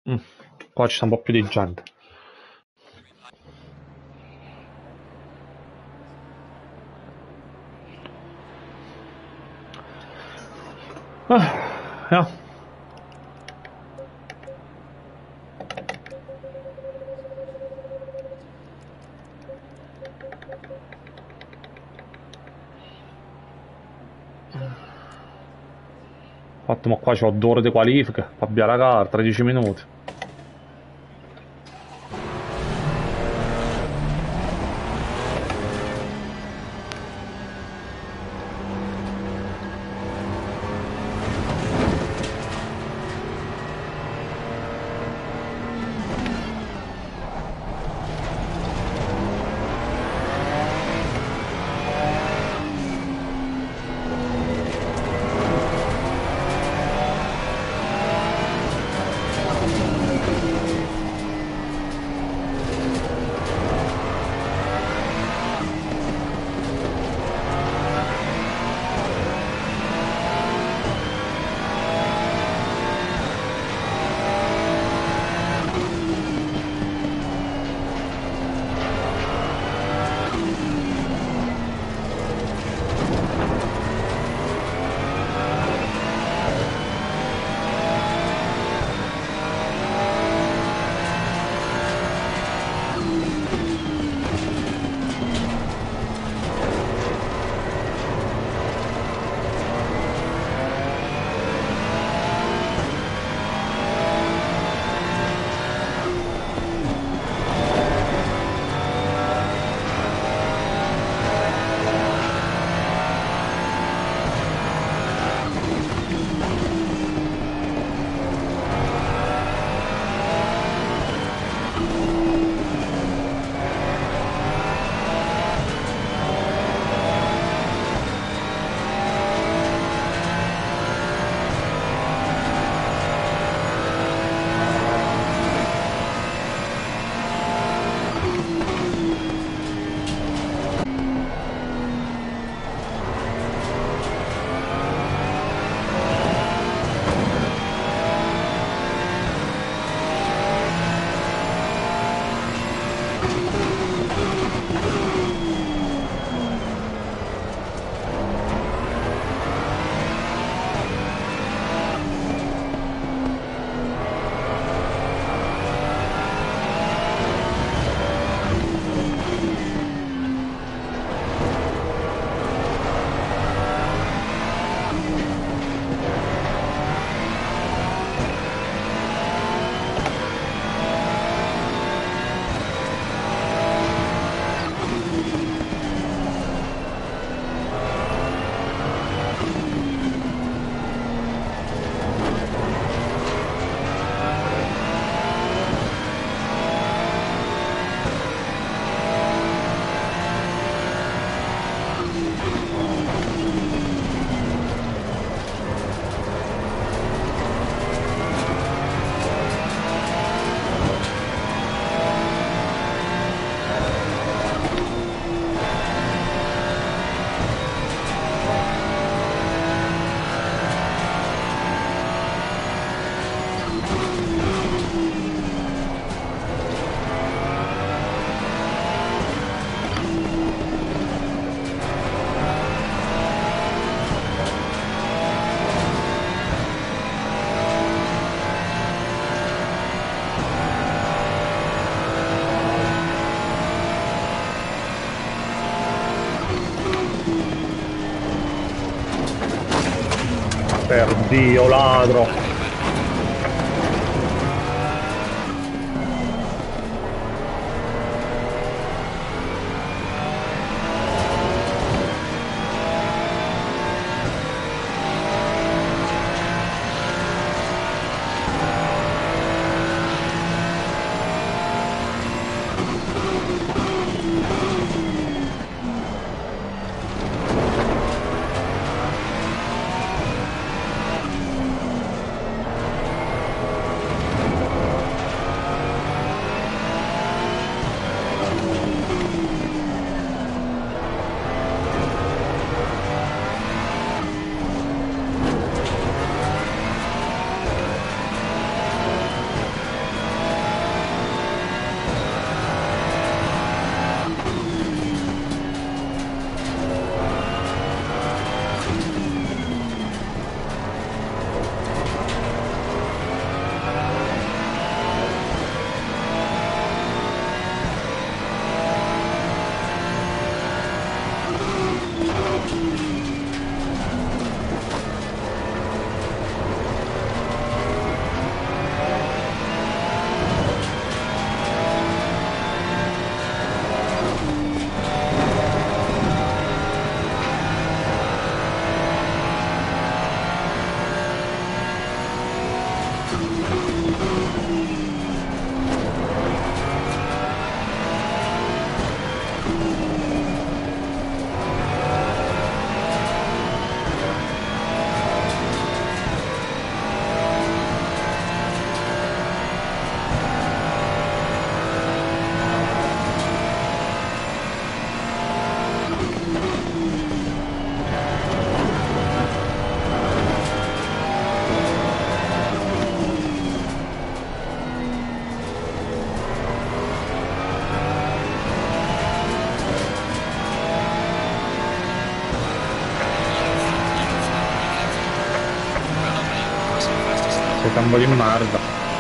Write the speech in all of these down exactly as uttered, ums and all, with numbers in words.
Mm. Qua ci sta un po' più di gente. Ah, ja. Infatti, ma qua c'ho due ore di qualifica. Per avviare la gara, tredici minuti. Per Dio, ladro! campo di merda.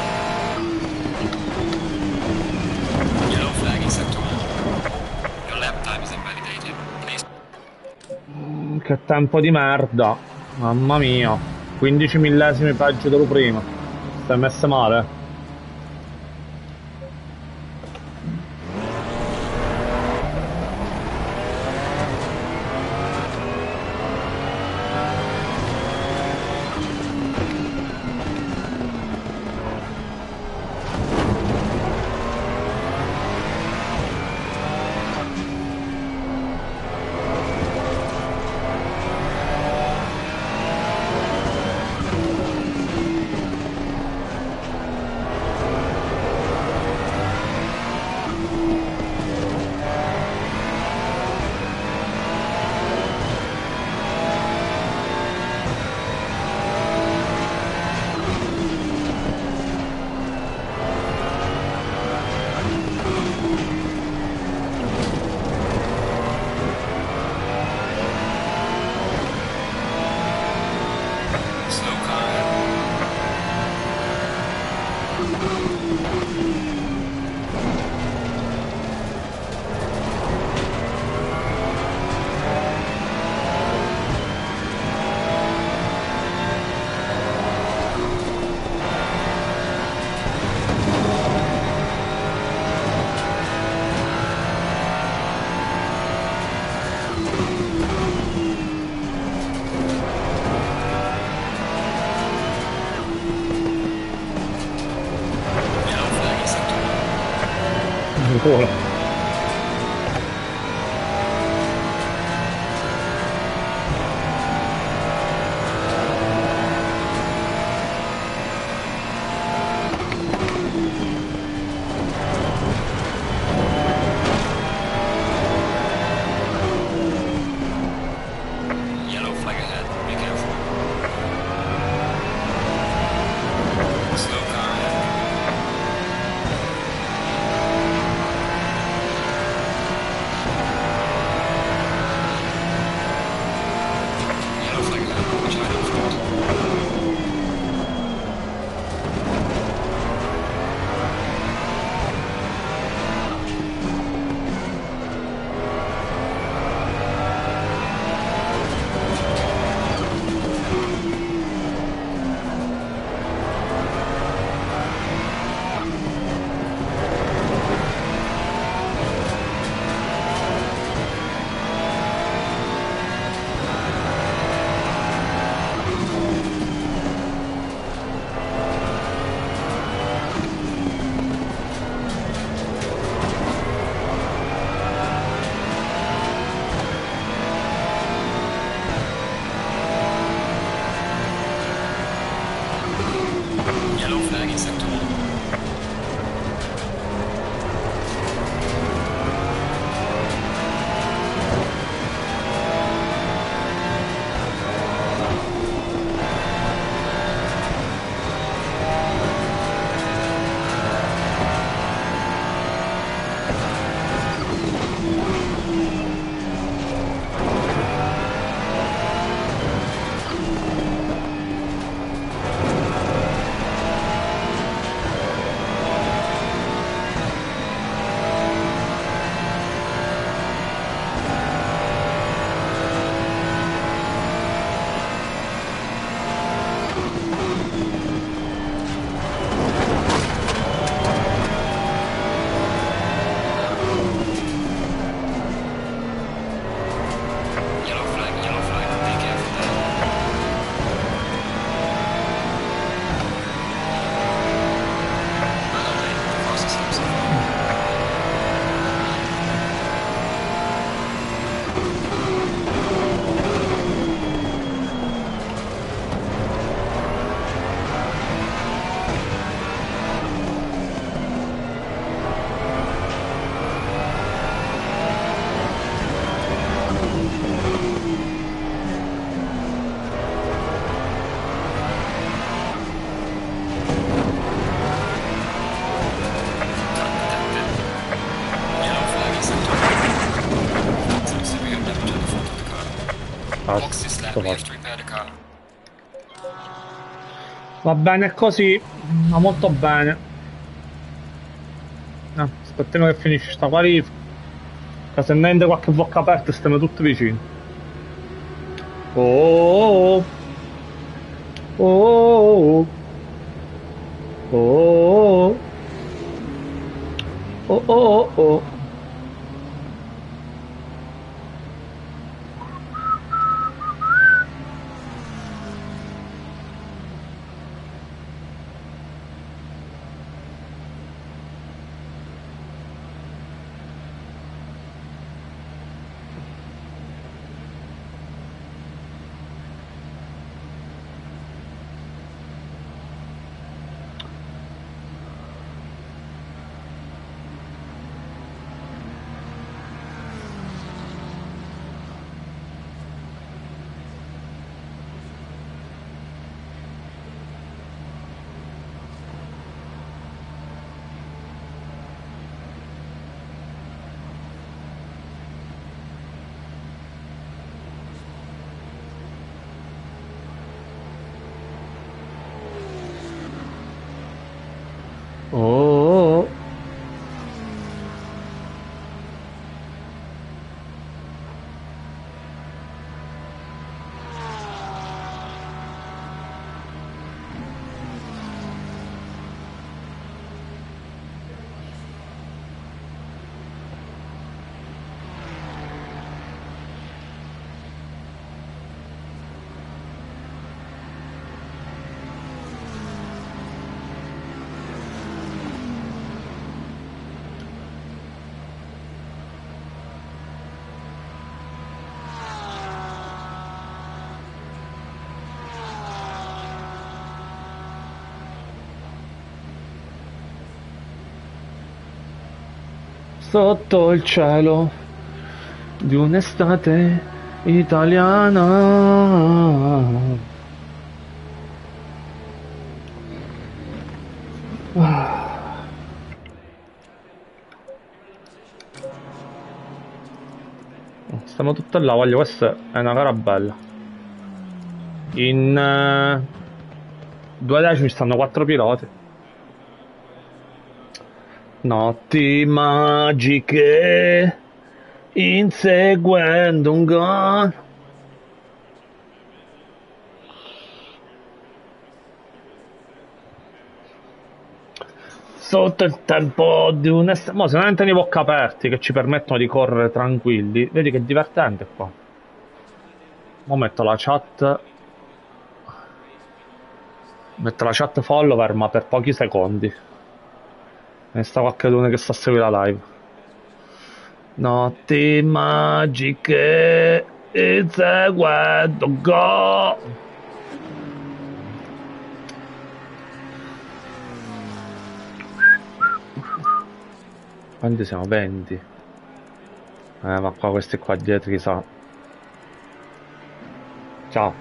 Yellow flag in sector one. Your lap time is invalidated. Please. Mm, Che tempo di merda. Mamma mia. quindici millesimi peggio dello prima. Stai messa male? Slow car ahead. Yellow flag in sector one. Ancora. Yellow flag ahead. Be careful. Slow car ahead. Yellow flag ahead. Watch out in front. Yellow flag in sector one. Yellow flag, yellow flag. Be careful there. Well done, the fastest lap so far. Yellow flag in sector one. Some severe damage at the front of the car. Box this lap, we have to repair the car. Va bene così, ma molto bene. Ah, aspettiamo che finisce sta qualifica. Che se ne qualche bocca aperta stiamo tutti vicini. Oh, oh, oh, oh, oh, oh, oh, oh, oh. Oh, sotto il cielo di un'estate italiana. Stiamo tutti là, voglio, questa è una gara bella. In eh, due decimi stanno quattro piloti. Notti magiche, inseguendo un gol. Sotto il tempo di un est... Mo se non entrano i bocca aperti che ci permettono di correre tranquilli, vedi che divertente qua. Mo metto la chat. Metto la chat follower ma per pochi secondi. Ne sta qualcuno che sta a seguire la live. Notti magiche, inseguendo go. Quanti siamo? venti. Eh, ma qua questi qua dietro chissà. Ciao.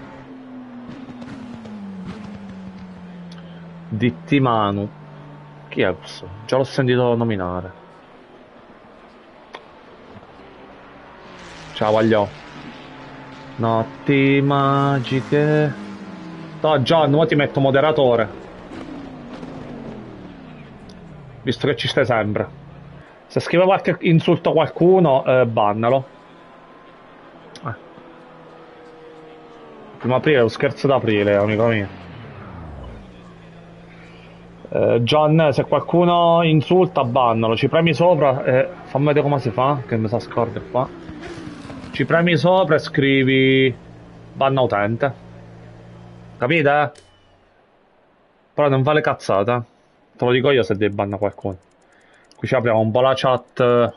Ditti Manu. Chi è questo? Già l'ho sentito nominare. Ciao, voglio. Notti magiche. No, John, ora ti metto moderatore. Visto che ci stai sempre. Se scrive qualche insulto a qualcuno, eh, bannalo. Eh. Primo aprile è lo scherzo d'aprile, amico mio. Eh, John, se qualcuno insulta, bannalo. Ci premi sopra e fammi vedere come si fa, che mi sa scorgere qua. Ci premi sopra e scrivi banna utente. Capite? Però non fa le cazzate. Te lo dico io se devi banna qualcuno. Qui ci apriamo un po' la chat.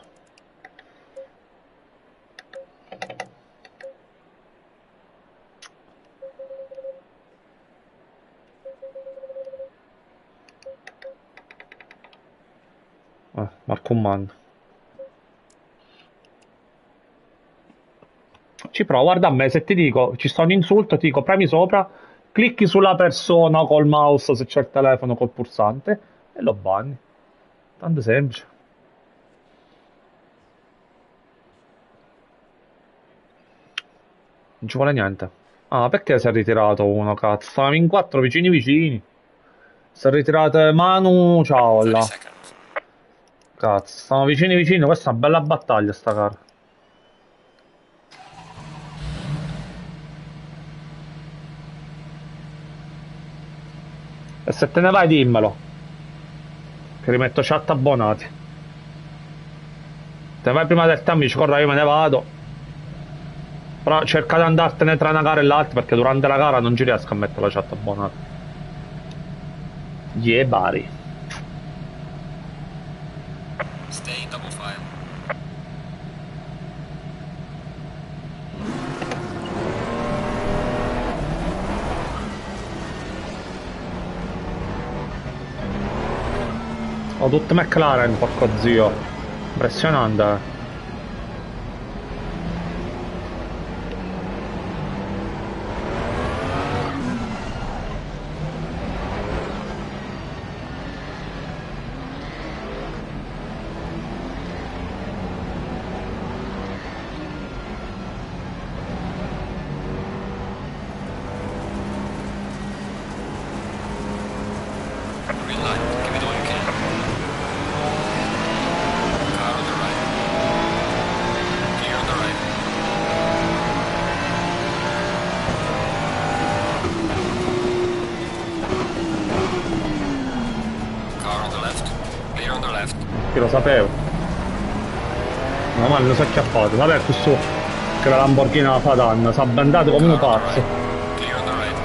Eh, Marco Mann. Ci provo, guarda a me, se ti dico, ci sta un insulto, ti dico premi sopra, clicchi sulla persona col mouse se c'è il telefono col pulsante e lo banni. Tanto semplice. Non ci vuole niente. Ah, perché si è ritirato uno, cazzo? Stavamo in quattro vicini vicini. Si è ritirato Manu, ciao thirty là. seconds. Cazzo, stiamo vicini vicini, questa è una bella battaglia sta cara. E se te ne vai dimmelo. Che rimetto chat abbonati. Te ne vai prima del tempo, dici corra io me ne vado. Però cerca di andartene tra una gara e l'altra perché durante la gara non ci riesco a mettere la chat abbonati. Yeah, Bari. Stay in double file. Ho tutte McLaren, porco zio. Impressionante. eh. Green light. Give it all you can. Car on the right. Clear on the right. Car on the left. Clear on the left. Io lo sapevo. No, ma non so acchiappato. Vabbè, questo che la Lamborghini la fa danno. Si è bendato come un Car on the pazzo. right. Clear on the right.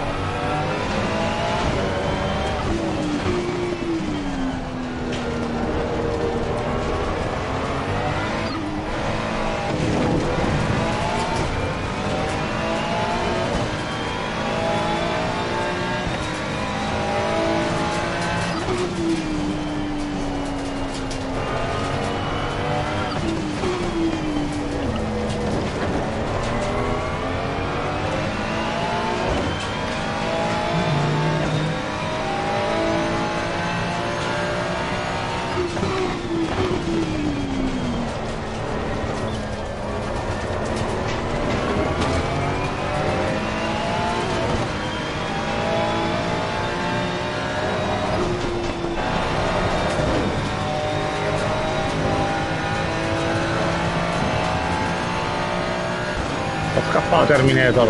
Ho scappato Terminator.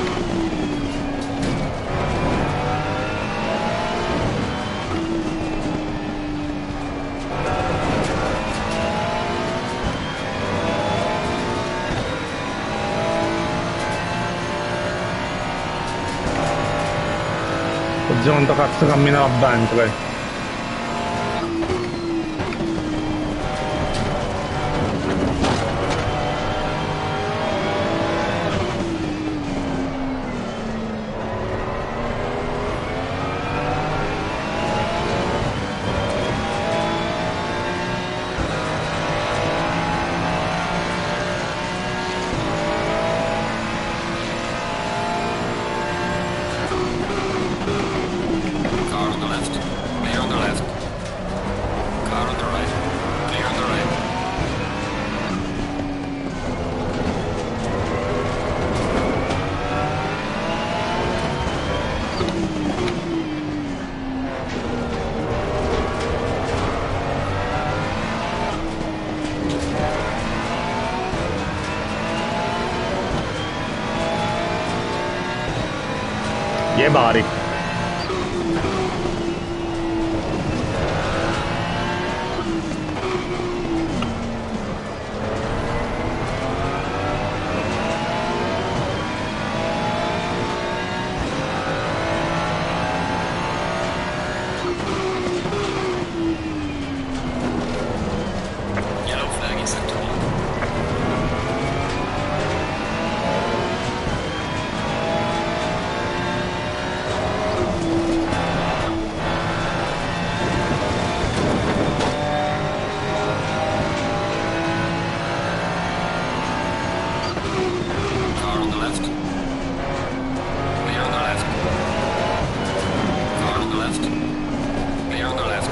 Zio quanto cazzo cammina la Bentley. Car on the left. Clear on the left. Car on the right. Clear on the right. Yeah, Bari. Yellow flag in sector one. Car on the left. Clear on the left. Car on the left. Clear on the left.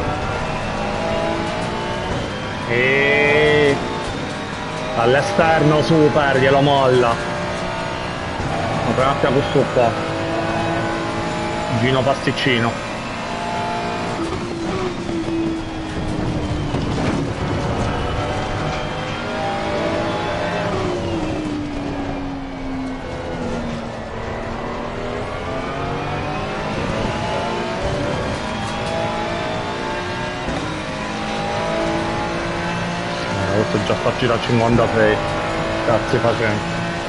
E all'esterno super, glielo molla. Apri un attimo questo qua. Gino pasticcino. Adesso già sto a girare a cinquantasei. Cazzi facendo.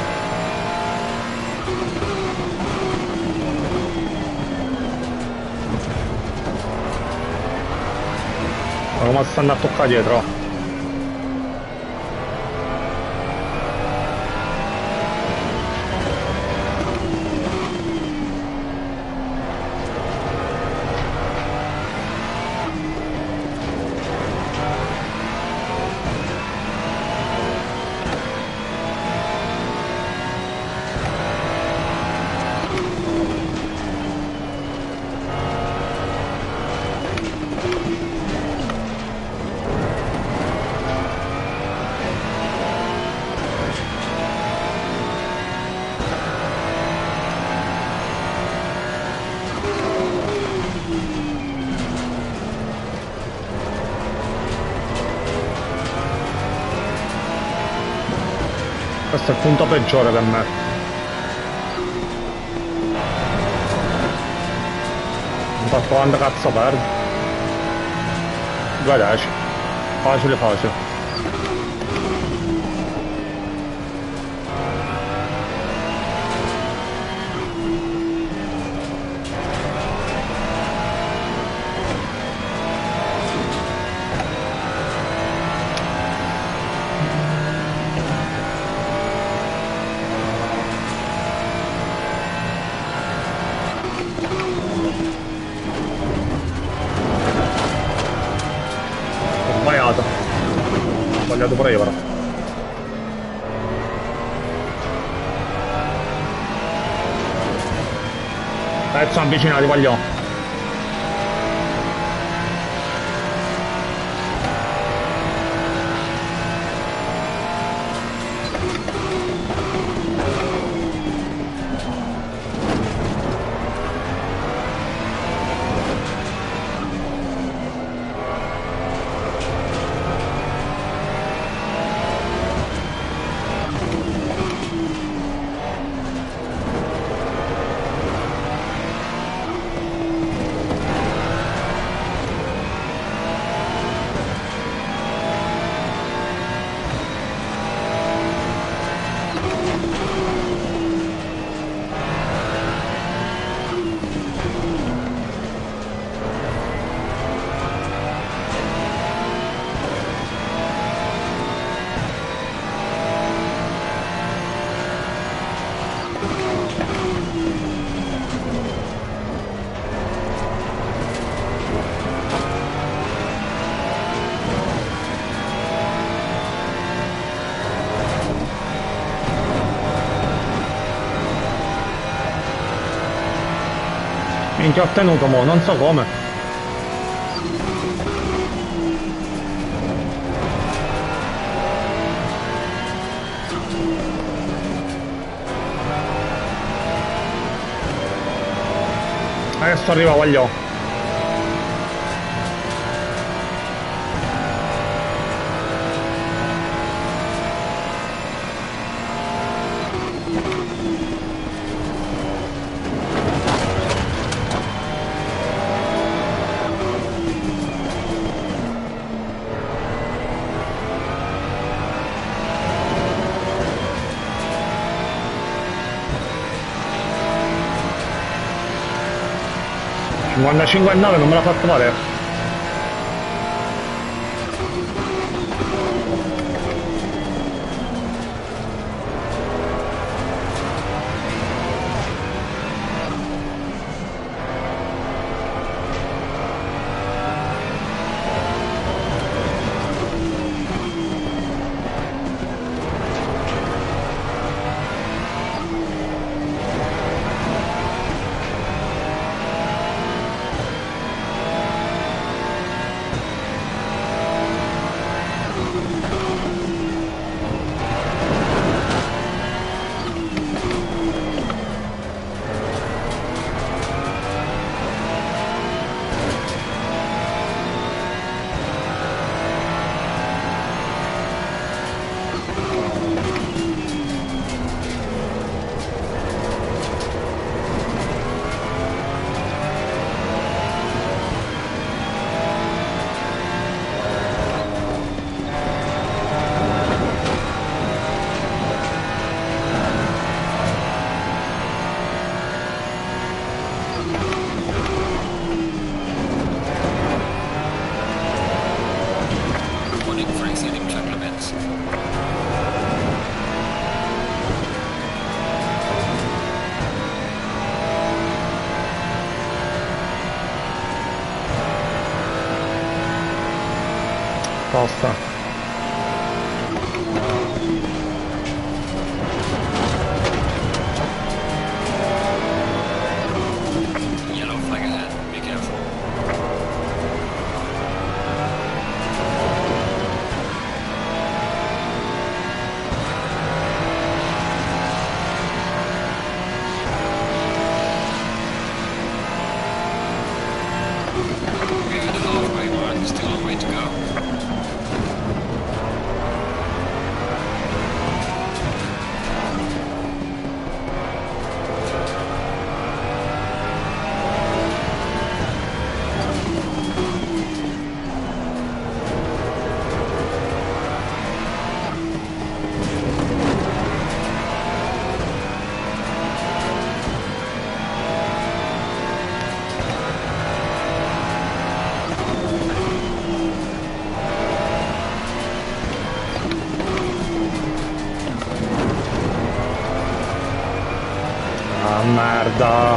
Ma come stanno a toccare dietro? Questo è il punto peggiore per me. Infatti quando cazzo perdo? due dieci. Facile facile. Sbagliato. Ho sbagliato pure io però. Dai, sono avvicinati, voglio. Minchia, ho ottenuto mo, non so come. Adesso arriva, voglio. cinquantacinque e nove non me l'ha fatto male. exceeding, for exceeding track limits. Tosta. Yellow flag ahead, be careful. We're at the halfway mark, still a way to go. Ah, merda.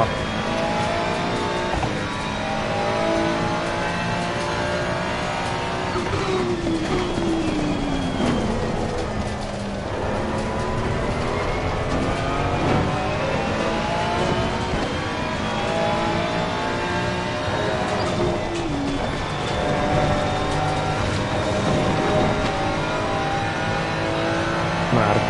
Merda.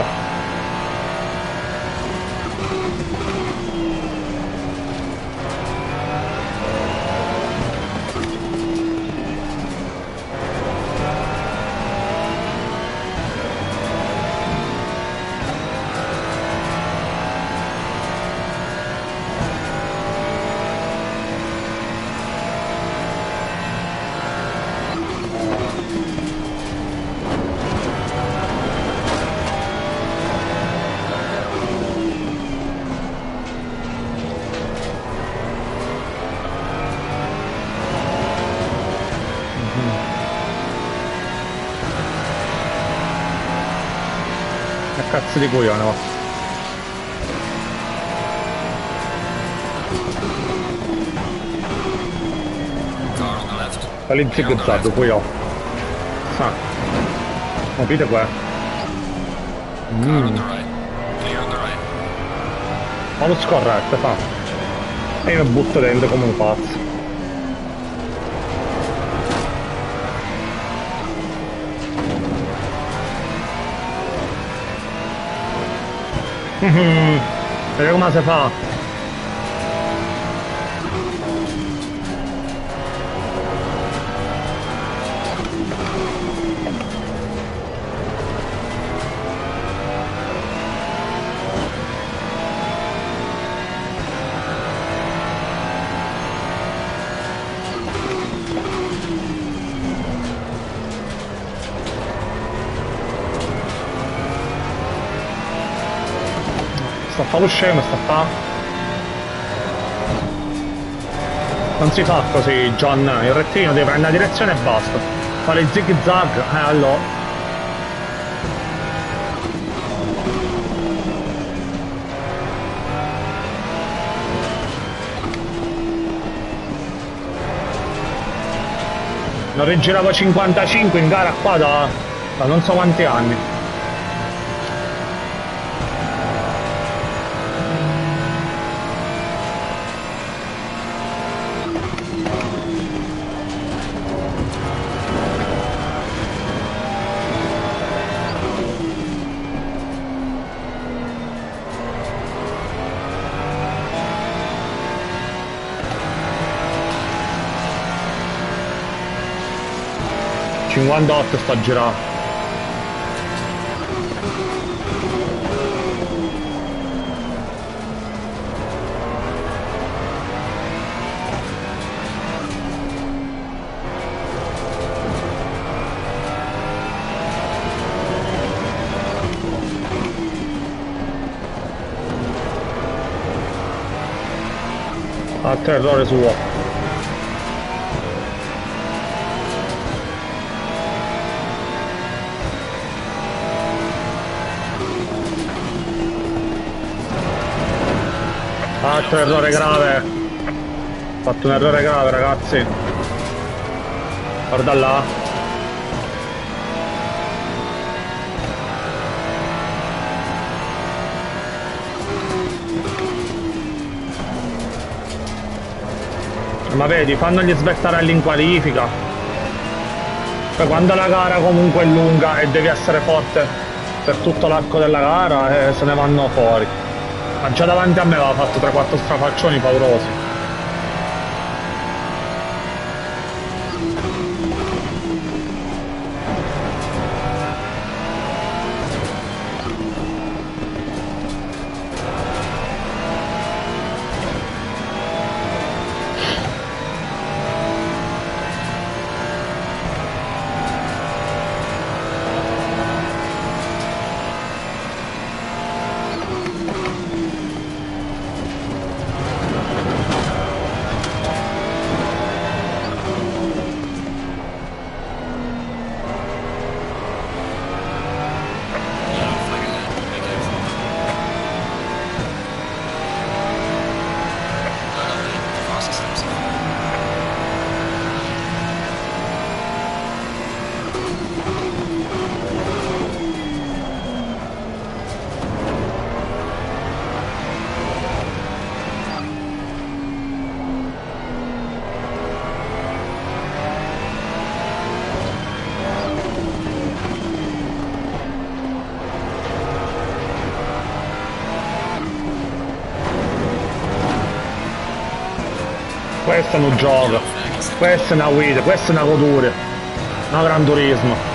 Che cazzo di coglione, va? Car on the left. Fai il Clear on the zig-zag, left. poi io. Ah. Capite qua? Car on Mm. the right. Clear on the right. Ma lo scorretto, fa. E io mi butto dentro come un pazzo. Mhm. Vedete come si fa? Sta a fa lo scemo, sta a fa. Non si fa così, John. Il rettino deve prendere la direzione e basta. Fare il zig zag, eh allora. Non rigiravo cinquantacinque in gara qua da, da non so quanti anni. cinquantotto sta a girare. Altro errore suo. fatto un errore grave. Ho fatto un errore grave, ragazzi. Guarda là. Ma vedi, fanno gli svettarelli in qualifica. Poi quando la gara comunque è lunga e devi essere forte per tutto l'arco della gara, eh, se ne vanno fuori. Ma già davanti a me aveva fatto tre quattro strafaccioni paurosi. Questo è un gioco, questa è una guida, questa è una goduria, una Gran Turismo.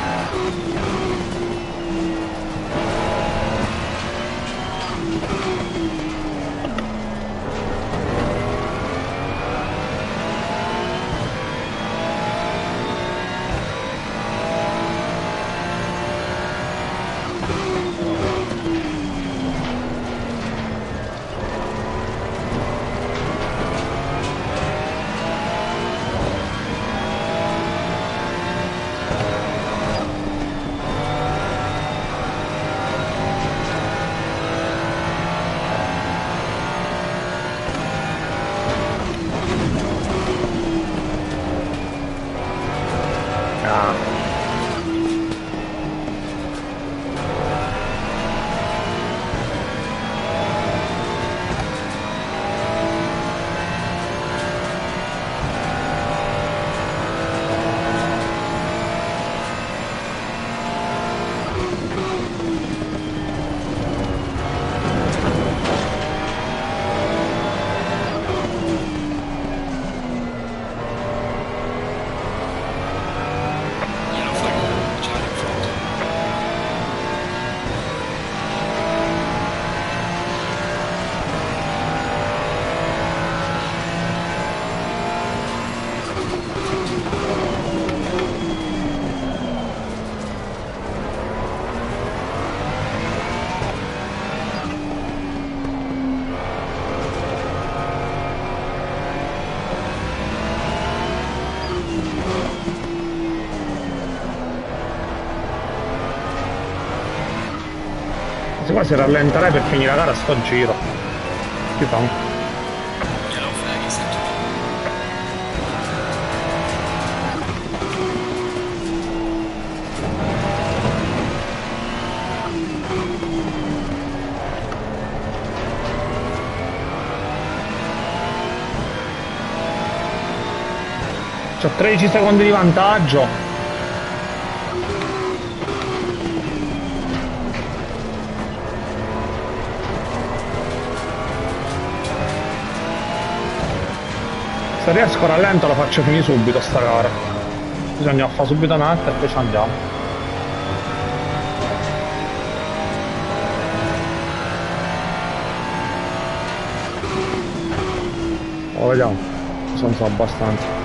Se quasi rallenterei per finire la gara sto giro. Che fa? Yellow flag is set to C'ho tredici secondi di vantaggio. Se riesco rallento la faccio finire subito sta gara. Bisogna fare subito un'altra e poi ci andiamo. Oh, vediamo. Non so abbastanza.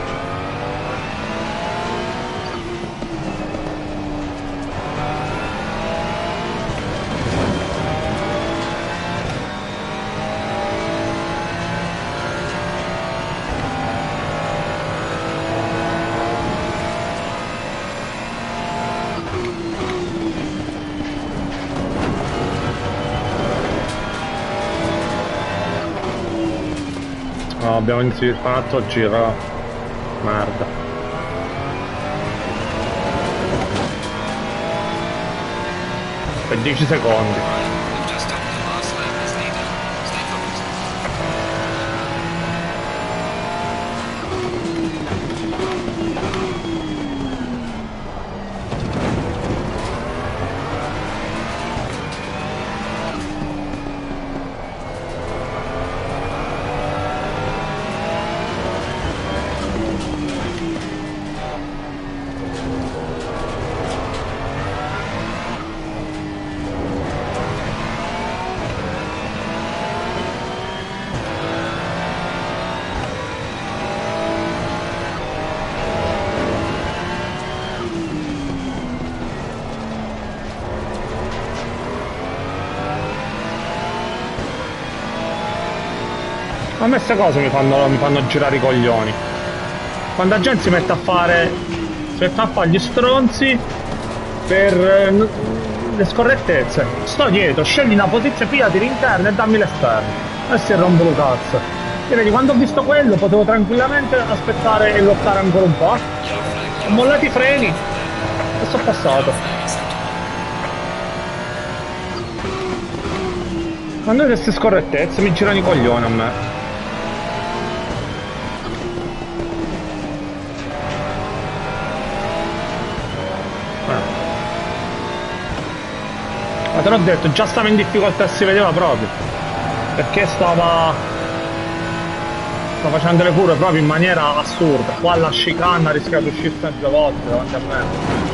No, abbiamo iniziato a fare un altro giro. Merda. Per dieci secondi. We've just stopped the last lap. Stay down. Stay focused. A me queste cose mi fanno, mi fanno girare i coglioni. Quando la gente si mette a fare. Si mette a fare gli stronzi per eh, le scorrettezze. Sto dietro, scegli una posizione, pigliati l'interno e dammi l'esterno. E si rompe lo cazzo. E vedi, quando ho visto quello potevo tranquillamente aspettare e lottare ancora un po'. Yellow flag. Ho mollato i freni e sono passato. Flag is set to Quando vedo queste scorrettezze mi girano i coglioni a me. Ma te l'ho detto, già stava in difficoltà, si vedeva proprio. Perché stava... Stava facendo le curve proprio in maniera assurda. Qua alla chicane ha rischiato di uscire due volte davanti a me.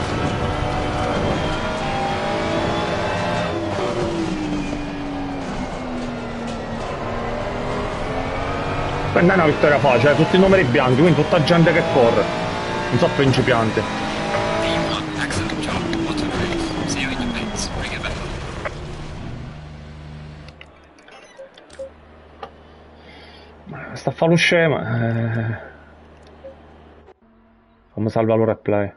Poi non è una vittoria facile, tutti i numeri bianchi, quindi tutta gente che corre. Non so principianti. V one. Excellent job. What a race. See you in the pits. Bring it back. Sta a fare lo scema. Eh... Come salva lo replay.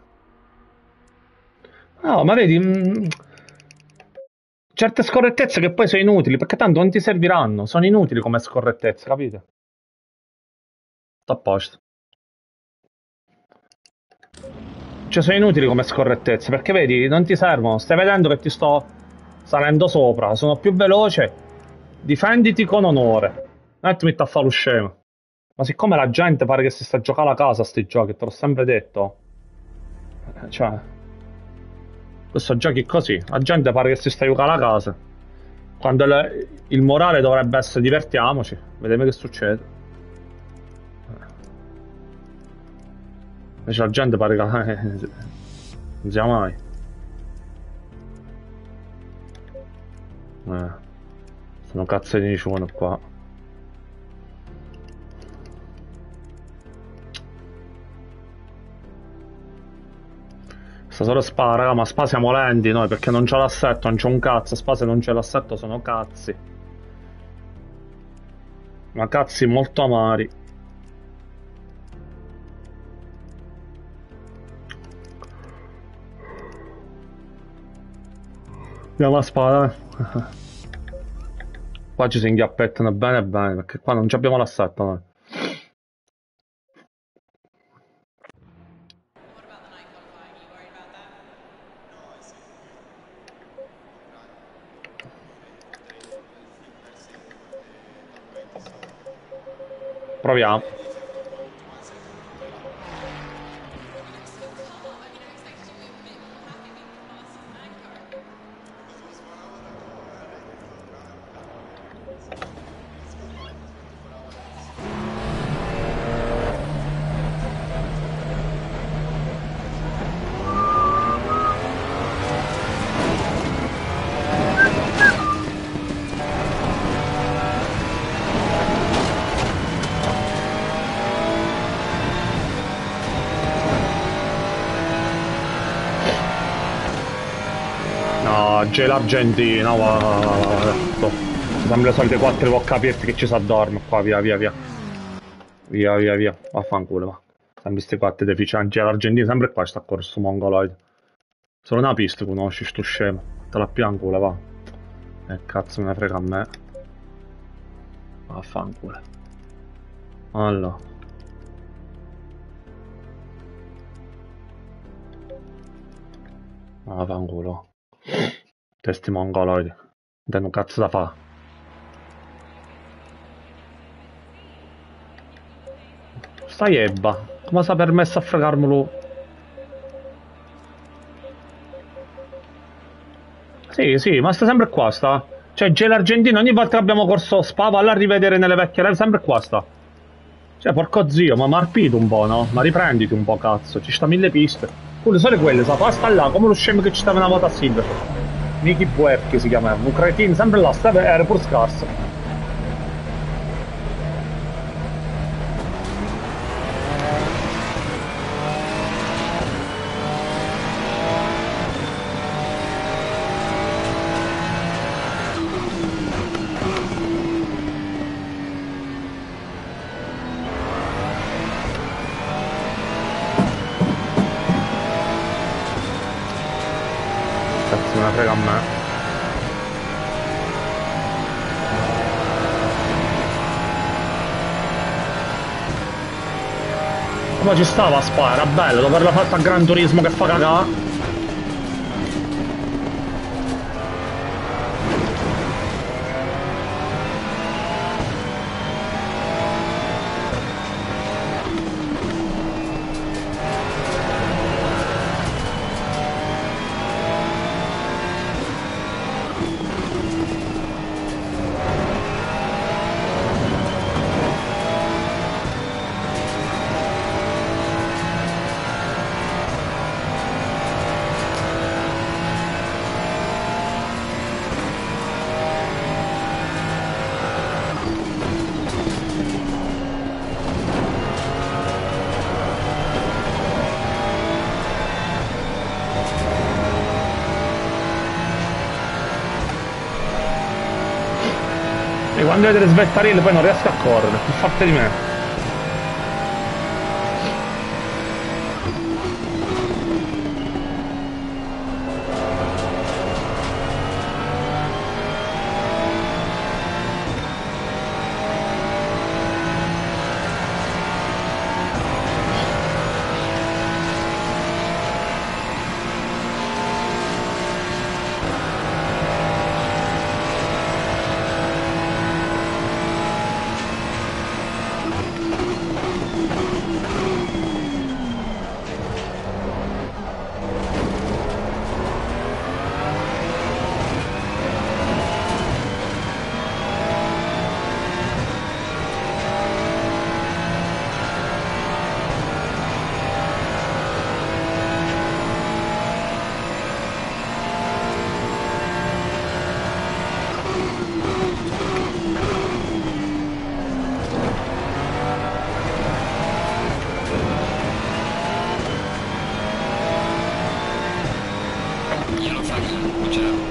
No, ma vedi... Mh... Certe scorrettezze che poi sono inutili, perché tanto non ti serviranno. Sono inutili come scorrettezze, capite? Sta a posto. Cioè sono inutili come scorrettezze, perché vedi, non ti servono. Stai vedendo che ti sto salendo sopra, sono più veloce. Difenditi con onore. Non ti metti a fare lo scemo. Ma siccome la gente pare che si sta a giocare a casa a sti giochi, te l'ho sempre detto. Cioè... Questo giochi così, la gente pare che si sta a giocare a casa. Quando il, il morale dovrebbe essere divertiamoci, vediamo che succede. Invece la gente pare che... Eh, non sia mai. Eh, sono cazzo di nicione qua. Sta solo Spa, raga, ma Spa siamo lenti noi perché non c'è l'assetto, non c'è un cazzo. Spa se non c'è l'assetto sono cazzi. Ma cazzi molto amari. Andiamo a Spa, dai. Qua ci si inghiappettano bene bene perché qua non abbiamo l'assetto noi. Proviamo. C'è l'Argentina, guarda. Siamo le solite quattro bocca aperte che ci si addorme qua, via via via. Via via via, vaffanculo va. Siamo questi quattro deficienti, l'Argentina sempre qua sta a corso mongoloide. Solo una pista conosci sto scemo, te la pianculo va. E cazzo me ne frega a me. Vaffanculo. Allora. Ah, fanculo. Testi mongoloidi. Non un cazzo da fa. Stai ebba. Come si è permesso a fregarmelo? Sì, sì, ma sta sempre qua, sta. Cioè, c'è l'Argentina, ogni volta che abbiamo corso Spa, valla a rivedere nelle vecchie live, sempre qua, sta. Cioè, porco zio, ma marpito un po', no? Ma riprenditi un po', cazzo, ci sta mille piste. Quelle sono quelle, sa, fa sta là, come lo scemo che ci stava una volta a Silver. Nicky Buerchi si chiamava, un cretino, sempre là, stava, era pure scarso. Cazzo me ne frega a me. Ma ci stava a Spa, era bello, dopo averla fatta a Gran Turismo che fa cagà. E quando vedete le svettarelle poi non riesco a correre, più forte di me. Yellow flag, watch it out.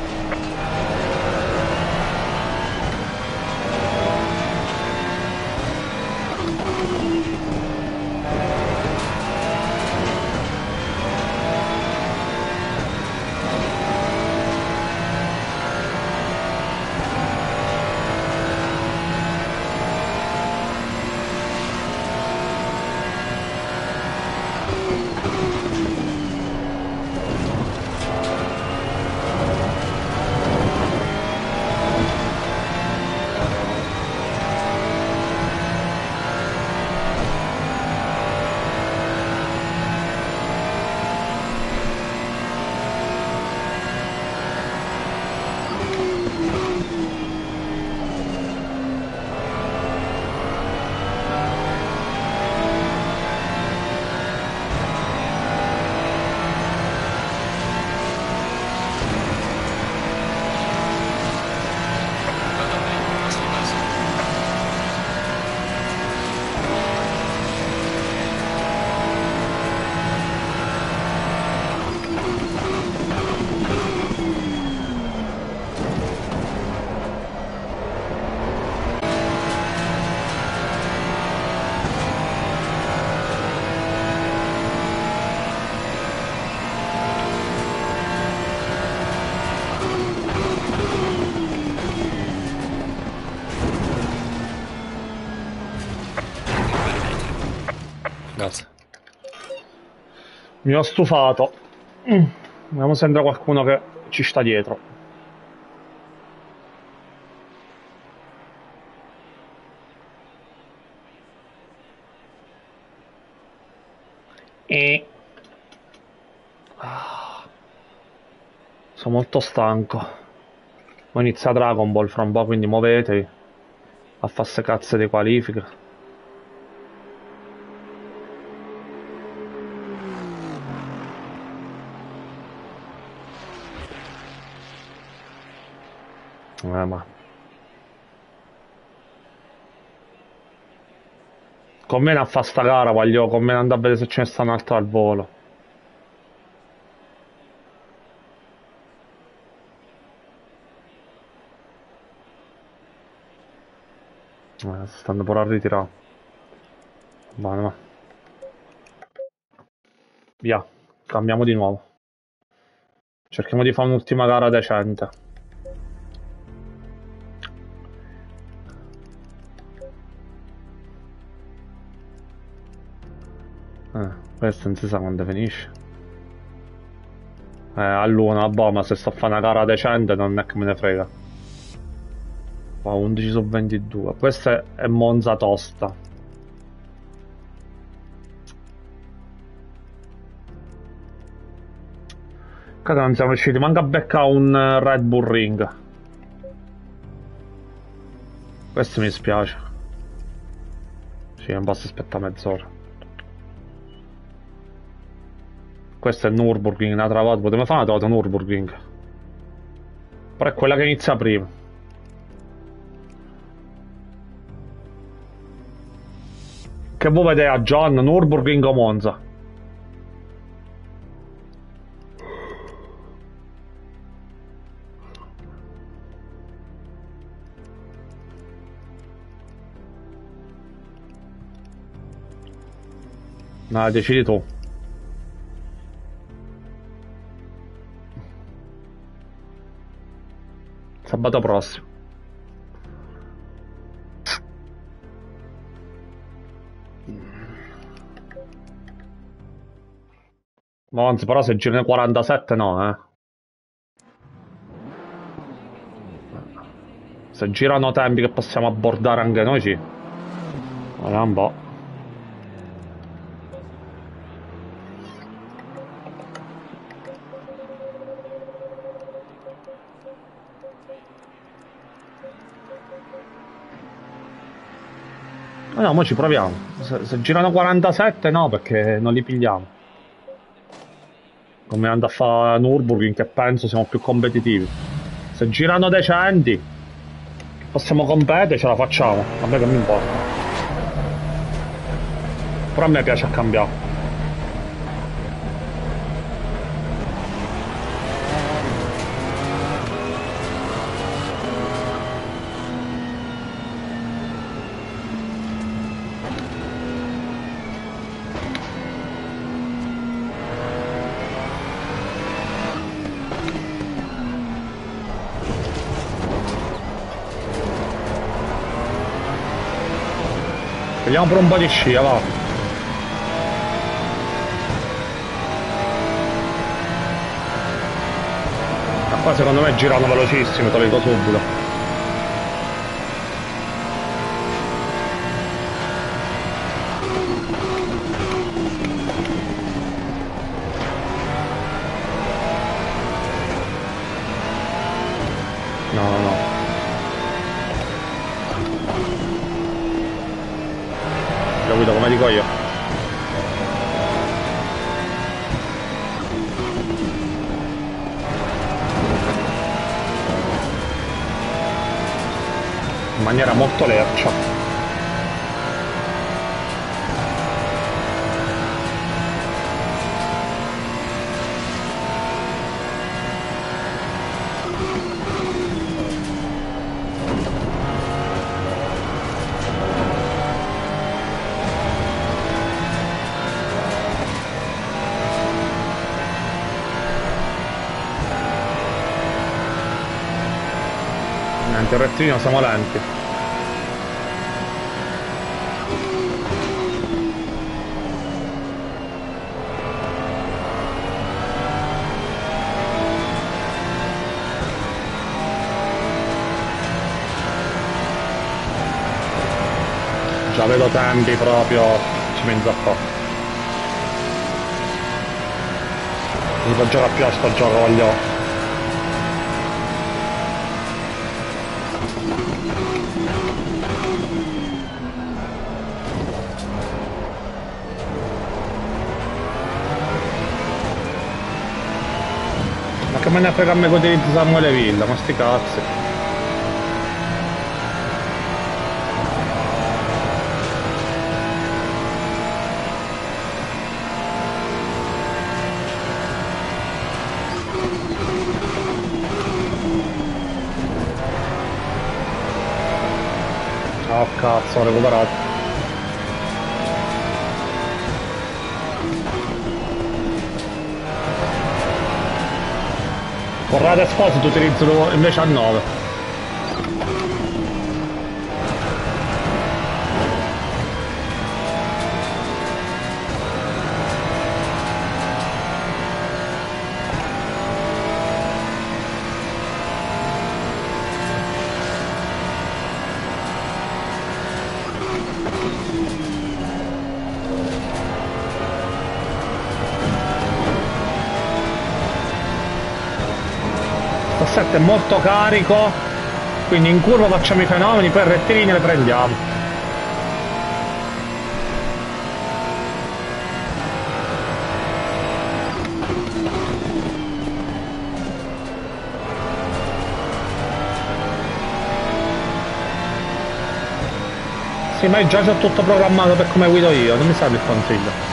Mi ho stufato. Mm. Vediamo se entra qualcuno che ci sta dietro. E... sono molto stanco. Poi inizia Dragon Ball fra un po', quindi muovetevi a fare ste cazze di qualifiche. Eh, ma... conviene a fa sta gara, voglio conviene andare a vedere se ce ne sta un'altra al volo. Eh, si stanno pure a ritirare. Va, va. Via, cambiamo di nuovo. Cerchiamo di fare un'ultima gara decente. Eh, questo non si sa quando finisce. Eh, all'una, boh, ma se sto a fare una gara decente non è che me ne frega. Wow, undici su ventidue. Questa è Monza tosta. Cazzo, non siamo riusciti manco a beccare un Red Bull Ring. Questo mi spiace. Sì, non posso aspettare mezz'ora. Questo è Nürburgring, una trovata. Potremmo fare una trovata Nürburgring. Però è quella che inizia prima. Che vuoi vedere a John, Nürburgring o Monza? No, decidi tu. Sabato prossimo. Monza, però se gira nel quarantasette no, eh. Se girano tempi che possiamo abbordare anche noi, sì. Vediamo un po'. No, no, mo ci proviamo. Se, se girano quarantasette no, perché non li pigliamo. Come andare a fare Nürburgring, che penso siamo più competitivi. Se girano decenti, che possiamo competere, ce la facciamo. A me che mi importa. Però a me piace a cambiare. Vediamo pure un po' di scia, va. Ma qua secondo me girano velocissimi, te lo dico subito. No, no, no. Lo guido come dico io. In maniera molto lercia. Niente, il rettilineo siamo lenti. Già vedo tempi proprio, ci penso a po'. Si può giocare più a sto gioco, voglio. Ma che me ne frega a me che utilizzo Samuele Villa, ma sti cazzi. Oh cazzo, ho recuperato. Corrado Esposito utilizzano invece a nove. È molto carico, quindi in curva facciamo i fenomeni, poi i rettilini le prendiamo. Sì, ma già c'ho tutto programmato per come guido io, non mi serve il consiglio.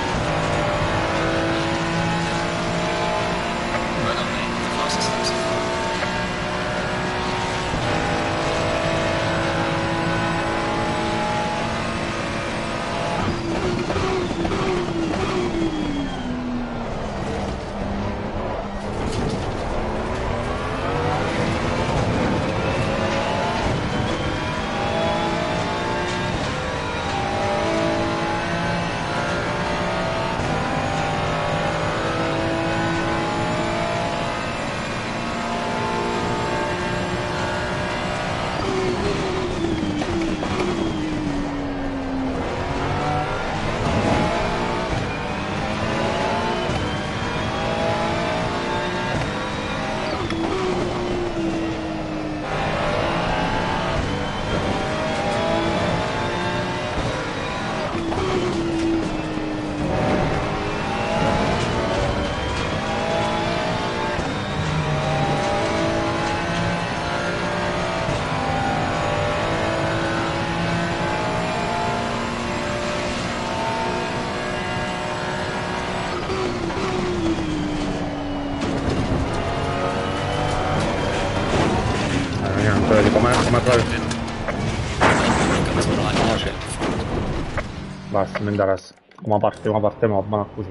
Basta, non interessa. Come parte, come parte mob, ma così.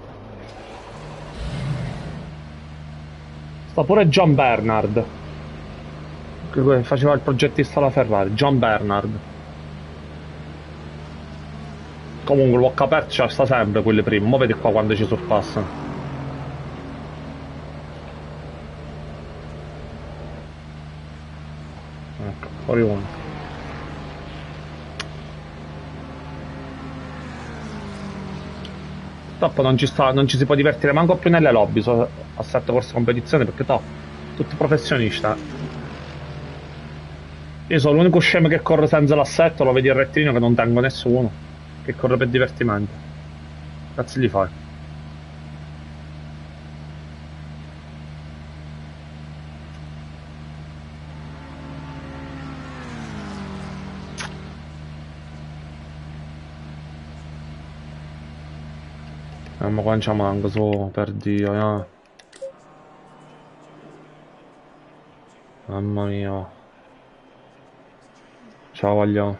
Sta pure John Bernard, che faceva il progettista alla Ferrari. John Bernard. Comunque l'ho aperto, c'è sta sempre quelli prima. Mo vedi qua quando ci sorpassano. Ecco, fuori uno. Purtroppo non ci sta, non ci si può divertire manco più nelle lobby, so, assetto corsa competizione, perché to, tutti professionisti. Io sono l'unico scemo che corre senza l'assetto, lo vedi il rettilineo che non tengo nessuno, che corre per divertimento. Cazzo gli fai? Eh, ma qua ci manco su, per Dio, eh. Mamma mia. Ciao, voglio.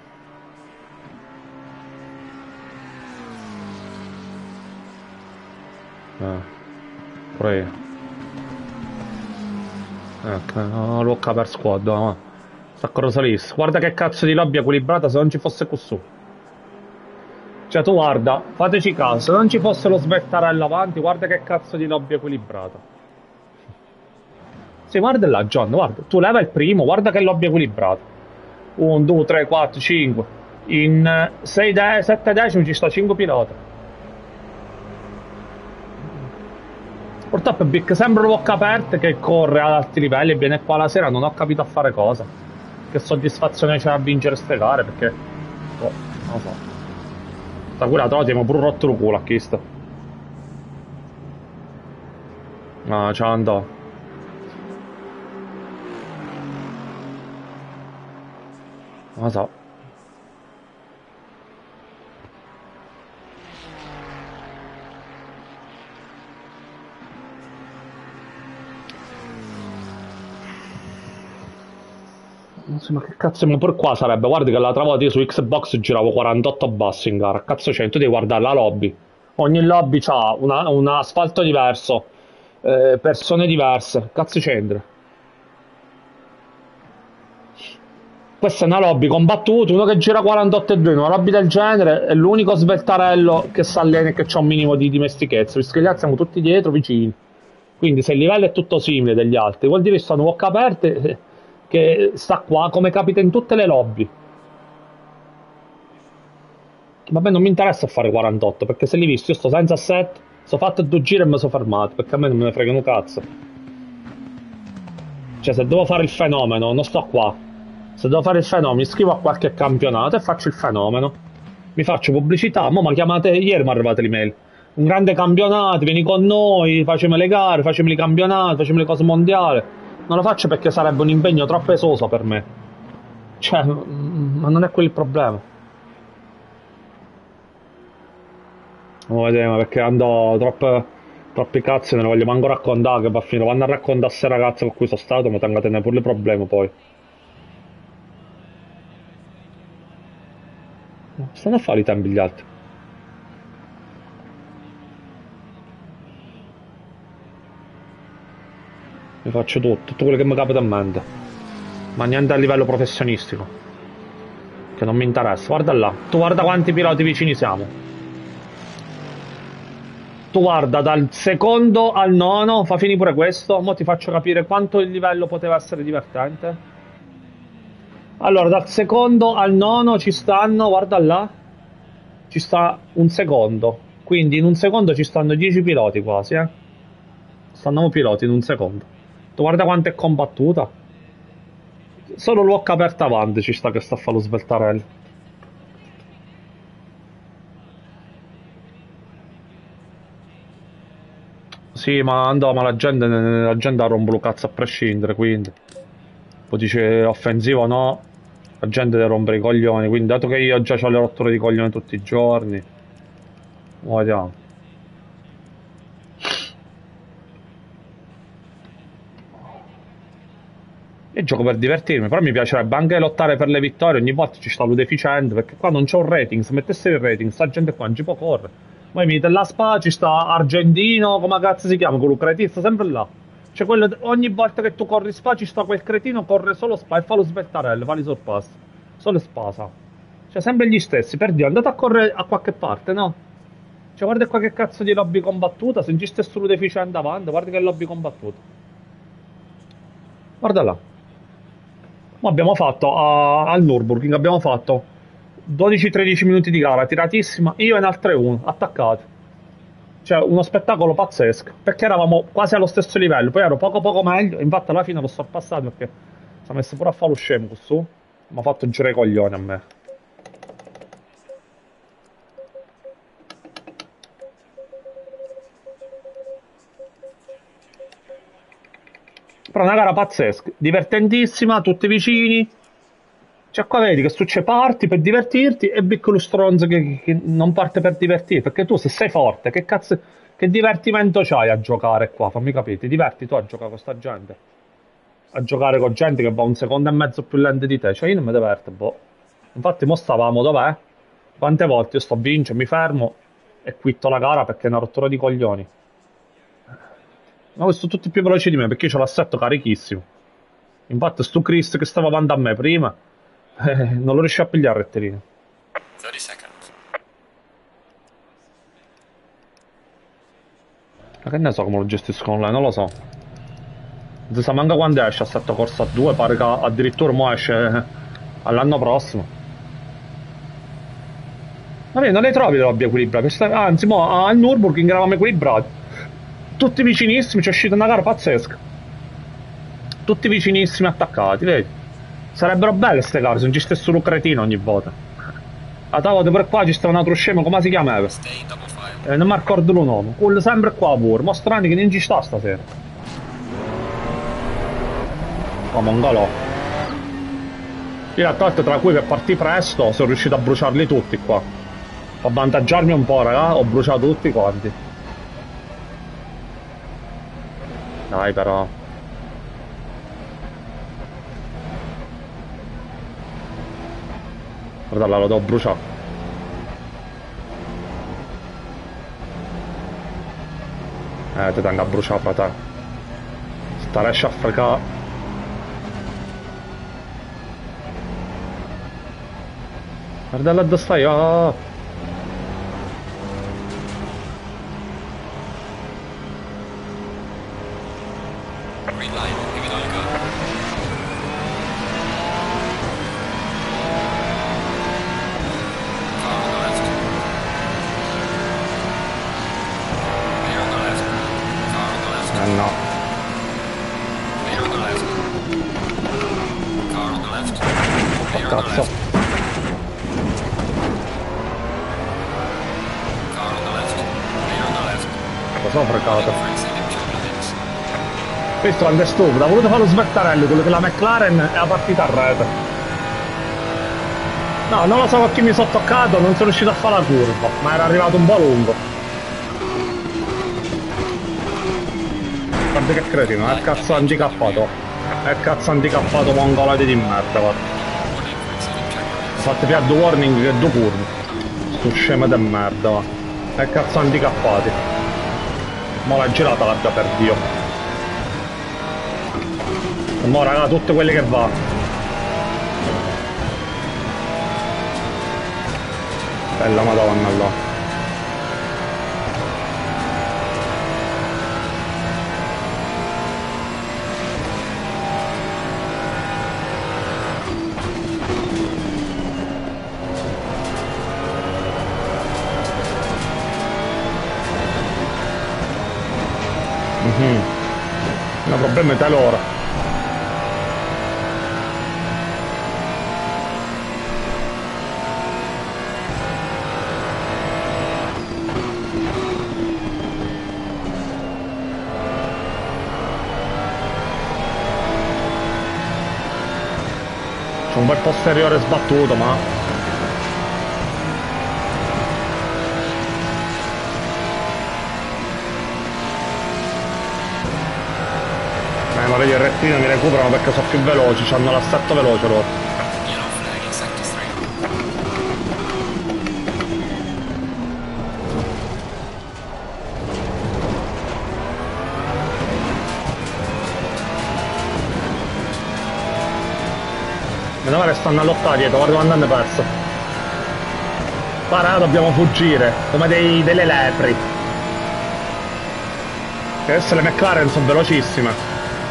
Eh. Pure io. Ecco, no, Lucca per squad, ma. Sta cosa lì. Guarda che cazzo di lobby equilibrata se non ci fosse questo. Cioè tu guarda, fateci caso, se non ci fosse lo svettarello avanti, guarda che cazzo di lobby equilibrata. Sì, guarda là, John, guarda, tu leva il primo, guarda che lobby equilibrato. uno, due, tre, quattro, cinque. In sei de sette decimi ci sta cinque piloti. Purtroppo è Big sempre a bocca aperta che corre ad alti livelli e viene qua la sera, non ho capito a fare cosa. Che soddisfazione c'è a vincere ste gare, perché... Oh, non lo so. Sta curato, abbiamo pure rotto il culo a chi sta. No, ciao andò. Non lo so. Non so, ma che cazzo, ma pure qua sarebbe, guardi che l'altra volta io su Xbox giravo quarantotto bassi in gara, cazzo c'è, tu devi guardare la lobby, ogni lobby ha una- un asfalto diverso, eh, persone diverse, cazzo c'entra? Questa è una lobby combattuta, uno che gira quarantotto e due, una lobby del genere, è l'unico sveltarello che sa allena e che ha un minimo di dimestichezza, visto che gli altri siamo tutti dietro, vicini. Quindi se il livello è tutto simile degli altri, vuol dire che stanno bocca aperte, eh, che sta qua come capita in tutte le lobby. Vabbè, non mi interessa fare quarantotto, perché se li visto io sto senza assetto, sto fatto due giri e mi sono fermato, perché a me non me ne frega un cazzo. Cioè, se devo fare il fenomeno, non sto qua. Se devo fare il fenomeno, mi iscrivo a qualche campionato e faccio il fenomeno. Mi faccio pubblicità, mo' mi chiamate, ieri mi è arrivata l'email. Un grande campionato, vieni con noi, facciamo le gare, facciamo i campionati, facciamo le cose mondiali. Non lo faccio perché sarebbe un impegno troppo esoso per me. Cioè, mm, ma non è quello il problema. Non vedete, perché andò troppe, troppi cazzi, non ne voglio manco raccontare, che va a finire. Vanno a raccontare a queste ragazze con cui sono stato, ma tengo a tenere pure i problemi poi. Stanno a fare i tempi gli altri. Mi faccio tutto, tutto quello che mi capita in mente. Ma niente a livello professionistico. Che non mi interessa. Guarda là. Tu guarda quanti piloti vicini siamo. Tu guarda dal secondo al nono, fa finire pure questo. Mo' ti faccio capire quanto il livello poteva essere divertente. Allora, dal secondo al nono ci stanno, guarda là. Ci sta un secondo. Quindi in un secondo ci stanno dieci piloti quasi, eh. Stanno piloti in un secondo. Tu guarda quanto è combattuta. Solo l'occa aperta avanti ci sta che sta a fare lo sveltarello. Sì, ma andò, ma la gente, la gente ha rompo lo cazzo a prescindere, quindi. Poi dice offensivo no, la gente deve rompere i coglioni, quindi dato che io già ho le rotture di coglioni tutti i giorni, vediamo. Io gioco per divertirmi, però mi piacerebbe anche lottare per le vittorie, ogni volta ci sta lo deficiente, perché qua non c'è un rating, se mettesse il rating, sta gente qua non ci può correre. Poi mi dite la Spa, ci sta Argentino, come cazzo si chiama, quello cretino, sta sempre là. Cioè quello, ogni volta che tu corri Spa ci sta quel cretino, corre solo Spa e fa lo sveltarello, fa li sorpassi. Solo Spa sa. Cioè sempre gli stessi, per Dio, andate a correre a qualche parte, no? Cioè guarda qua che cazzo di lobby combattuta, se non ci stesse solo deficiente avanti, guarda che lobby combattuta. Guarda là. Ma abbiamo fatto a- al Nürburgring abbiamo fatto dodici tredici minuti di gara tiratissima, io e in altre uno, attaccati. Cioè uno spettacolo pazzesco, perché eravamo quasi allo stesso livello, poi ero poco poco meglio, infatti alla fine l'ho sorpassato perché si è messo pure a fare lo scemo su, mi ha fatto girare i coglioni a me. Però una gara pazzesca, divertentissima, tutti vicini. Cioè qua vedi che succede parti per divertirti e piccolo stronzo che, che non parte per divertirti. Perché tu se sei forte, che cazzo, che divertimento c'hai a giocare qua? Fammi capire, ti diverti tu a giocare con sta gente? A giocare con gente che va un secondo e mezzo più lento di te? Cioè io non mi diverto, boh. Infatti mo stavamo dov'è? Quante volte io sto a vincere, mi fermo e quitto la gara perché è una rottura di coglioni. Ma questo tutti più veloci di me perché io ho l'assetto carichissimo. Infatti sto Chris che stava avanti a me prima, eh, non lo riesce a pigliare il rettilineo. thirty seconds. Ma che ne so come lo gestiscono online, non lo so. Non si sa manca quando esce assetto corsa due, pare che addirittura mo esce all'anno prossimo. Vabbè, non le trovi le lobby equilibrate. Anzi, mo, al Nürburgring eravamo equilibrati. Tutti vicinissimi, c'è uscita una gara pazzesca. Tutti vicinissimi attaccati, vedi? Sarebbero belle queste gare se non ci stesse un cretino ogni volta. A tavola per qua ci sta un altro scemo, come si chiamava? Eh, non mi ricordo il nome. Quello sempre qua pure. Ma strani che non ci sta stasera. Oh, mongolò. Io a volte tra cui per partire presto sono riuscito a bruciarli tutti qua. Per avvantaggiarmi un po', raga, ho bruciato tutti quanti. Dai però. Guarda là, lo devo bruciare. Eh, ti tengo a bruciare, fratello. Sta riesci a fregare. Guarda là dove stai, oh. Green line, give it all you got. Car on the left. Clear on the left. Car on the left. Eh no. Clear on the left. Car on the left. Clear on the Cazzo. left. Car on the left. Clear on the left. Cosa ho fregato? Friends in turbulence. Questo è stupido, ha voluto fare lo smettarello, quello che la McLaren è la partita a rete. No, non lo so con chi mi sono toccato, non sono riuscito a fare la curva, ma era arrivato un po' lungo. Guarda che cretino, è il cazzo handicappato. È il cazzo handicappato mongolati di merda, guarda. Fate più due warning che due curve. Sto scemo di merda, va. È il cazzo handicappati. Ma l'ha girata larga per Dio. Mo raga, tutte quelle che va. Bella madonna là. Mhm. Il problema è da loro. C'è un bel posteriore sbattuto, ma... Eh, ma vedi il rettino mi recuperano perché sono più veloci, hanno l'assetto veloce loro. Yellow flag in sector three. Meno male stanno a lottare dietro, guarda quando hanno perso. Guarda, dobbiamo fuggire, come dei, delle lepri. E adesso le McLaren sono velocissime.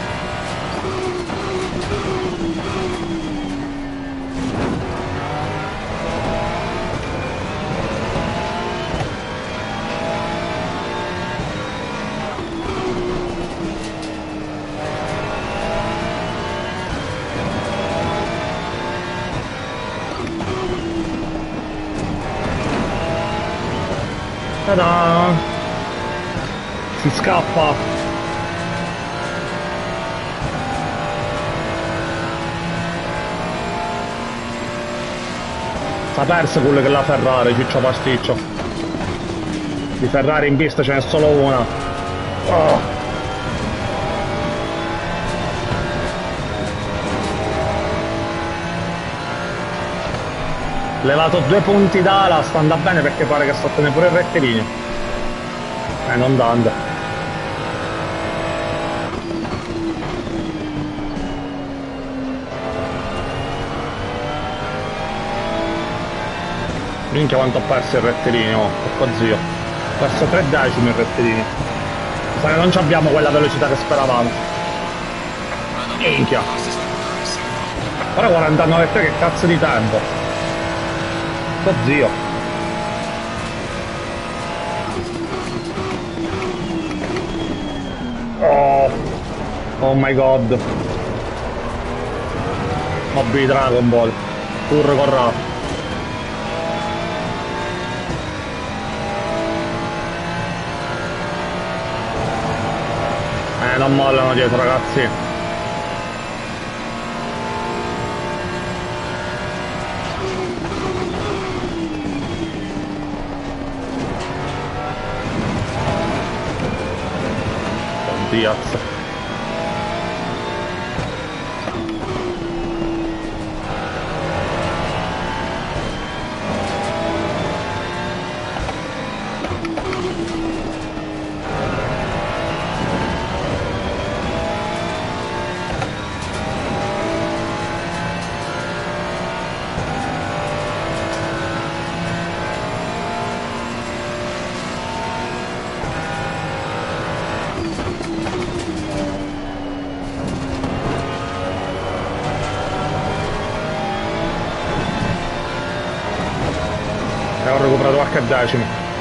Ta-da! Si scappa! S'ha perso quello che la Ferrari, ciccio pasticcio. Di Ferrari in pista ce n'è solo una. Oh. Levato due punti d'ala, sta andando bene perché pare che sta tenendo pure il rettilineo. Eh, non tanto. Minchia quanto ho perso il rettilineo, porco zio. Ho perso tre decimi il rettilineo. Mi sa che non abbiamo quella velocità che speravamo. Minchia. Ora quarantanove tre, che cazzo di tempo. Zio. Oh my god. Mobili Dragon Ball. Pur corra. Eh, non mollano dietro, ragazzi. Diaz. E ho recuperato qualche decimo.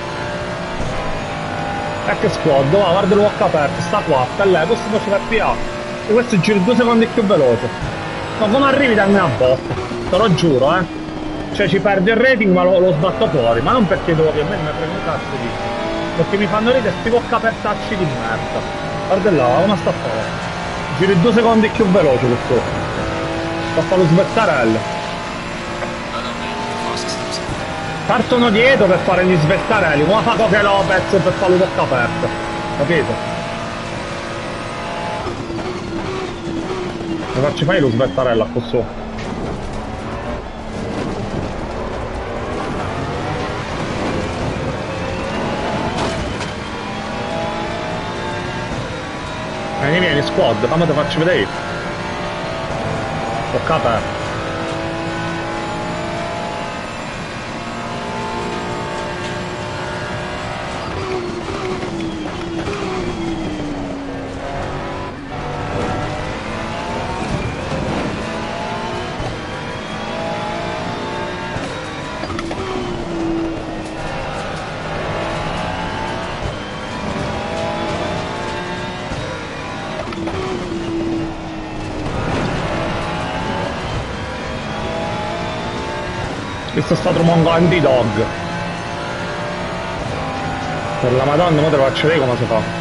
E che squad, va, guarda il walk aperto, sta qua, sta lei, questo faceva F A. E questo giri due secondi più veloce. Ma come arrivi da me a botta? Te lo giuro, eh. Cioè ci perdi il rating ma lo, lo sbatto fuori. Ma non perché devo ovviamente mi prendo un cazzo di. Perché mi fanno ridere sti walk apertacci di merda. Guarda là, come sta qua? Giri due secondi più veloce questo. Sta a fare lo svettarello. Partono dietro per fare gli svettarelli, come fa Coche Lopez per fare lo bocca aperta, capito? E farci fare lo svettarello a questo. Vieni, vieni, squad, fammi te faccio vedere. Bocca aperta. Questo sta trovando anti-dog. Per la madonna, ora te lo faccio vedere come si fa.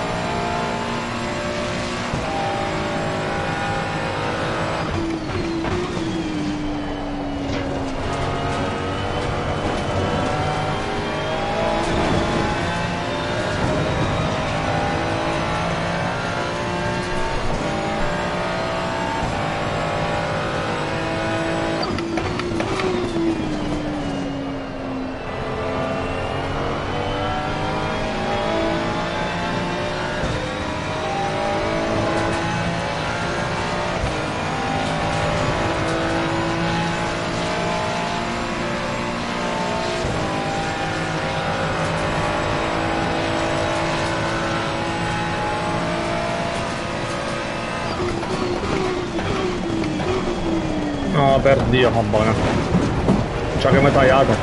No, per Dio, va bene. Ciò che mi hai tagliato.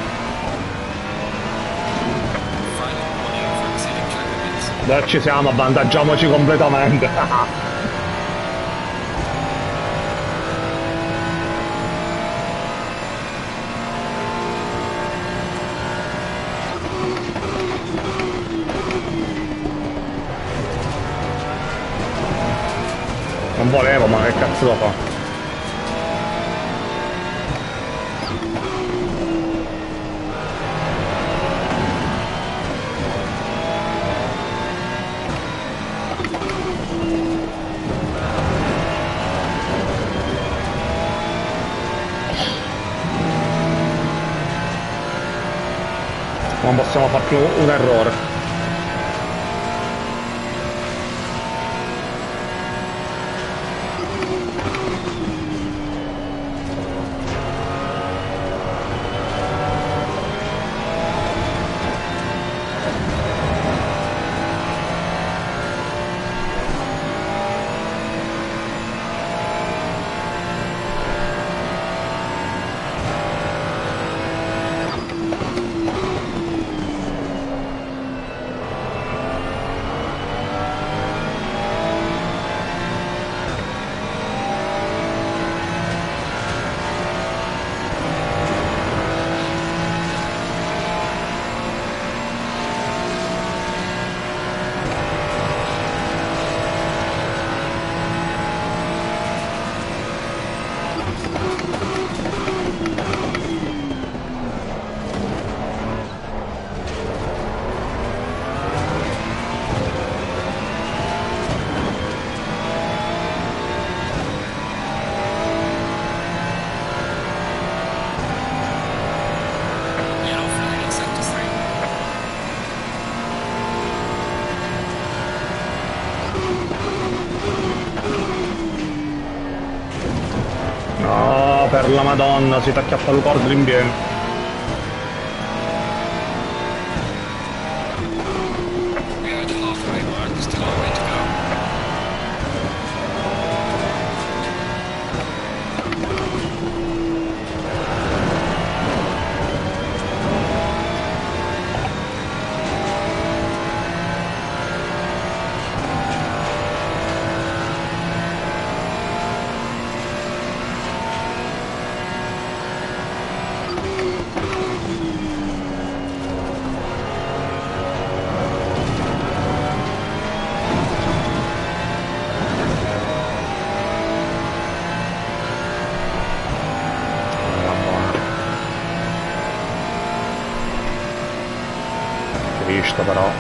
Dai, ci siamo, avvantaggiamoci completamente. Non volevo, ma che cazzo lo fa? Non possiamo fare più un errore. per la Madonna, si t'acchiappa il cordo in pieno. We are at the halfway mark, still a long way to go. Cristo però.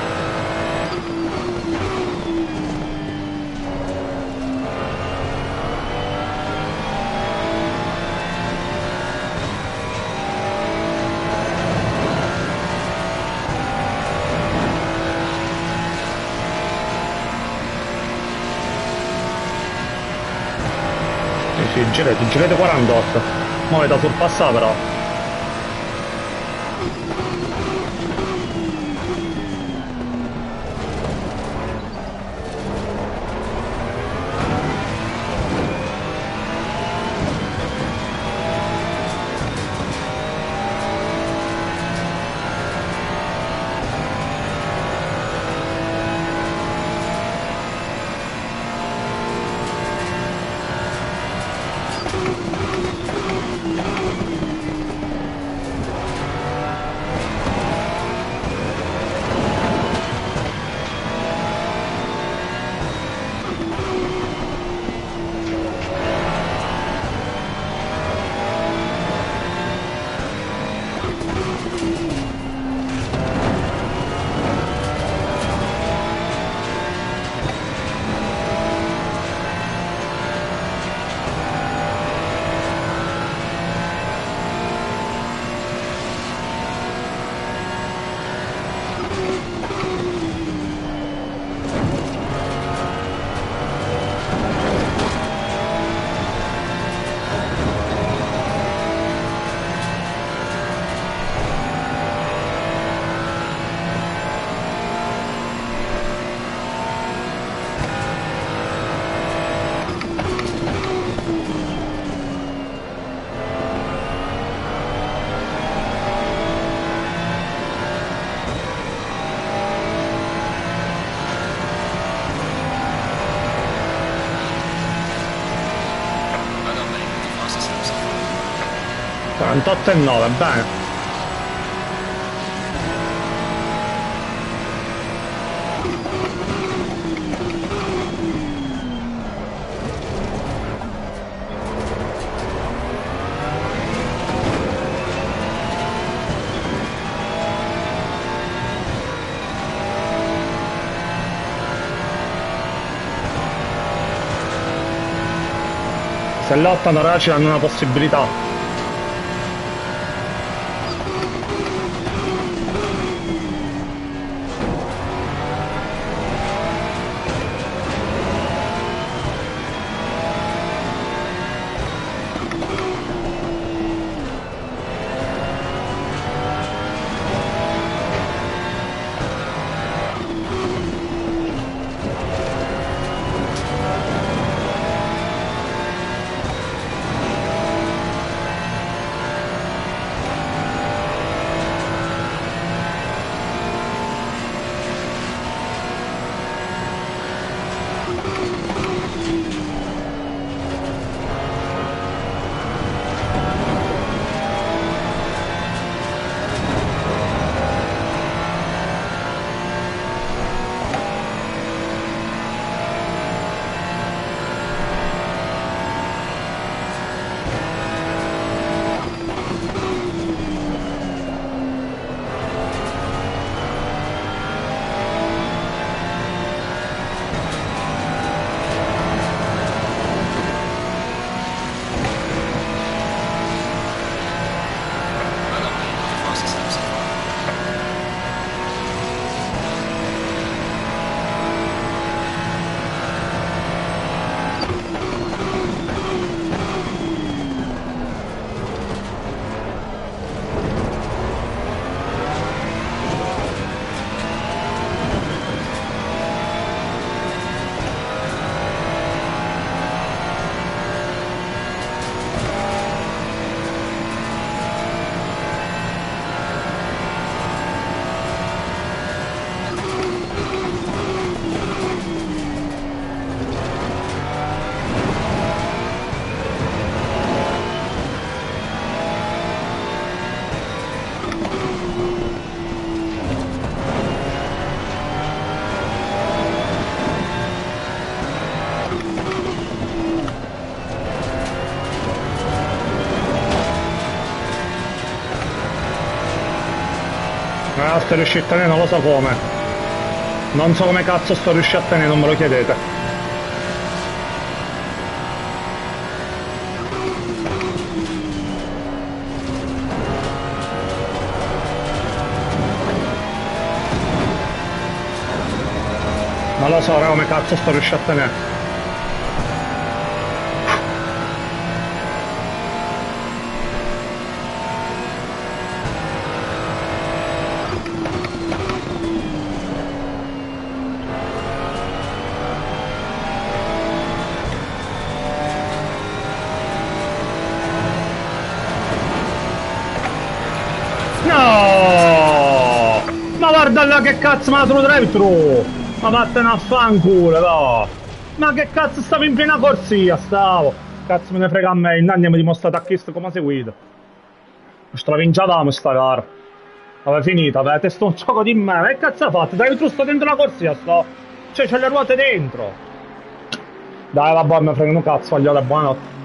Sì, sì, girate, girate quarantotto. Mo' è da sorpassare però. quarantotto e nove, bene. Se lottano ora ci danno una possibilità. Ah, sto riuscendo a tenere, non lo so come. Non so come cazzo sto riuscendo a tenere, non me lo chiedete. Non lo so, raga, come cazzo sto riuscendo a tenere. No! Ma guarda là che cazzo me la trovo dentro! Ma vattene a fanculo, no! Ma che cazzo stavo in piena corsia, stavo! Cazzo me ne frega a me, in anni mi dimostrato a chiesto come seguito. Stravinciavamo sta gara. Aveva finita, aveva sto un gioco di me, ma che cazzo ha fatto? Dai, tu sto dentro la corsia, sto! Cioè, c'è le ruote dentro! Dai, vabbè, mi frega un cazzo, voglio buonanotte.